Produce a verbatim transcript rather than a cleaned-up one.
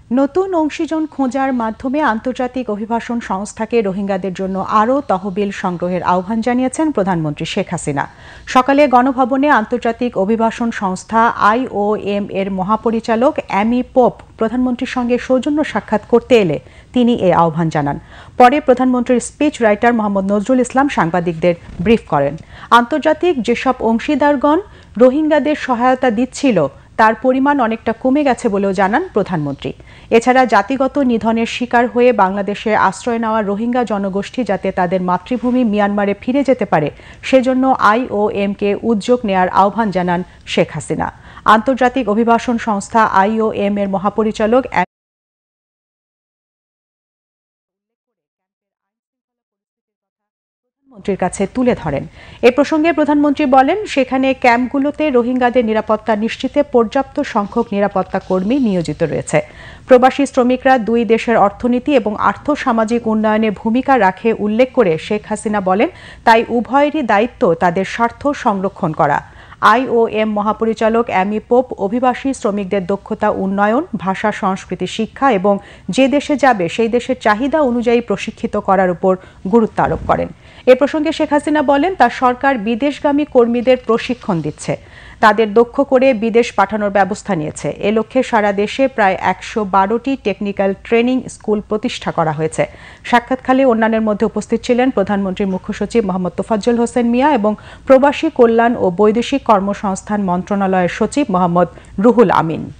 নতুন অংশীজন খোঁজার মাধ্যমে আন্তর্জাতিক অভিবাসন সংস্থাকে রোহিঙ্গাদের জন্য আরও তহবিল সংগ্রহের আহ্বান জানিয়েছেন প্রধানমন্ত্রী শেখ হাসিনা। সকালে গণভবনে আন্তর্জাতিক অভিবাসন সংস্থা আইওএম এর মহাপরিচালক অ্যামি পোপ প্রধানমন্ত্রীর সঙ্গে সৌজন্য সাক্ষাৎ করতে এলে তিনি এই আহ্বান জানান। পরে প্রধানমন্ত্রীর স্পিচ রাইটার মোহাম্মদ নজরুল ইসলাম সাংবাদিকদের ব্রিফ করেন। আন্তর্জাতিক যেসব অংশীদারগণ রোহিঙ্গাদের সহায়তা দিচ্ছিল তার পরিমাণ অনেকটা কমে গেছে বলেও জানান প্রধানমন্ত্রী। এছাড়া জাতিগত নিধনের শিকার হয়ে বাংলাদেশে আশ্রয় নেওয়া রোহিঙ্গা জনগোষ্ঠী যাতে তাদের মাতৃভূমি মিয়ানমারে ফিরে যেতে পারে সেজন্য আইওএমকে উদ্যোগ নেয়ার আহ্বান জানান শেখ হাসিনা। আন্তর্জাতিক অভিবাসন সংস্থা আইওএম এর মহাপরিচালক প্রধানমন্ত্রীর কাছে তুলে ধরেন। এ প্রসঙ্গে প্রধানমন্ত্রী বলেন, সেখানে ক্যাম্পগুলোতে রোহিঙ্গাদের নিরাপত্তা নিশ্চিতে পর্যাপ্ত সংখ্যক নিরাপত্তা কর্মী নিয়োজিত রয়েছে। প্রবাসী শ্রমিকরা দুই দেশের অর্থনীতি এবং আর্থ-সামাজিক উন্নয়নে ভূমিকা রাখে উল্লেখ করে শেখ হাসিনা বলেন, তাই উভয়েরই দায়িত্ব তাদের স্বার্থ সংরক্ষণ করা। আইওএম মহাপরিচালক অ্যামি পোপ অভিবাসী শ্রমিকদের দক্ষতা উন্নয়ন, ভাষা সংস্কৃতি শিক্ষা এবং যে দেশে যাবে সেই দেশের চাহিদা অনুযায়ী প্রশিক্ষিত করার উপর গুরুত্ব আরোপ করেন। এ প্রসঙ্গে শেখ হাসিনা বলেন, তার সরকার বিদেশগামী কর্মীদের প্রশিক্ষণ দিচ্ছে, তাদের দক্ষ করে বিদেশ পাঠানোর ব্যবস্থা নিয়েছে। এ লক্ষ্যে সারা দেশে প্রায় একশো বারোটি টেকনিক্যাল ট্রেনিং স্কুল প্রতিষ্ঠা করা হয়েছে। সাক্ষাৎকালে অন্যান্যের মধ্যে উপস্থিত ছিলেন প্রধানমন্ত্রীর মুখ্য সচিব মোহাম্মদ তোফাজ্জল হোসেন মিয়া এবং প্রবাসী কল্যাণ ও বৈদেশিক কর্মসংস্থান মন্ত্রণালয়ের সচিব মোহাম্মদ রুহুল আমিন।